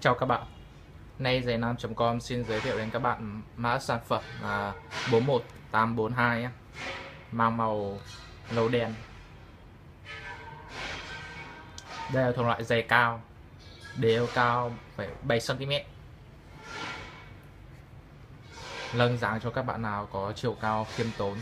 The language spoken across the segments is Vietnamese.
Chào các bạn, nay giày nam.com xin giới thiệu đến các bạn mã sản phẩm là 41842 nhé. Mang màu nâu đen. Đây là thuộc loại giày cao, đế cao 7 cm. Lưng dáng cho các bạn nào có chiều cao khiêm tốn.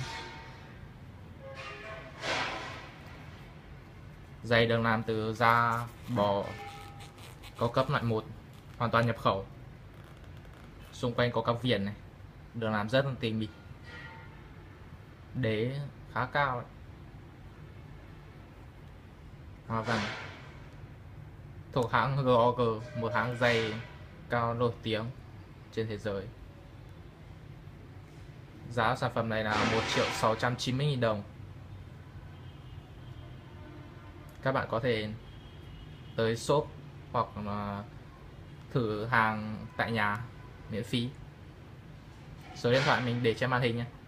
Giày được làm từ da bò cao cấp loại 1, hoàn toàn nhập khẩu. Xung quanh có các viền này, được làm rất là tỉ mỉ. Đế khá cao đấy. Hoa văn thuộc hãng GOG, một hãng giày cao nổi tiếng trên thế giới. Giá sản phẩm này là 1.690.000 đồng. Các bạn có thể tới shop hoặc là thử hàng tại nhà miễn phí. Số điện thoại mình để trên màn hình nhé.